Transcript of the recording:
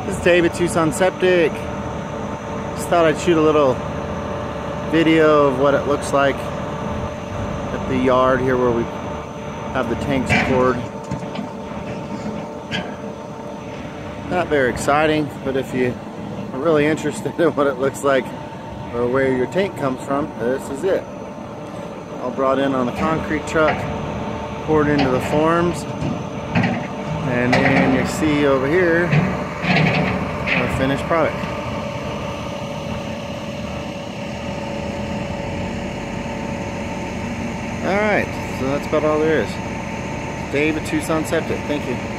This is Dave at Tucson Septic. Just thought I'd shoot a little video of what it looks like at the yard here where we have the tanks poured. Not very exciting, but if you are really interested in what it looks like or where your tank comes from, this is it. All brought in on a concrete truck, poured into the forms, and then you see over here our finished product. Alright, so that's about all there is. Dave at Tucson Septic. Thank you.